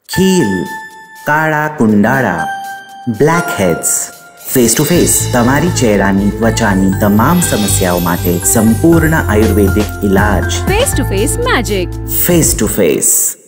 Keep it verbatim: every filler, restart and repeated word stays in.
ખીલ, કાળા કુંડાળા, blackheads. Face to face તમારી ચહેરાની ત્વચાની તમામ સમસ્યાઓ માટે સંપૂર્ણ આયુર્વેદિક ઇલાજ. Face to face magic. Face to face.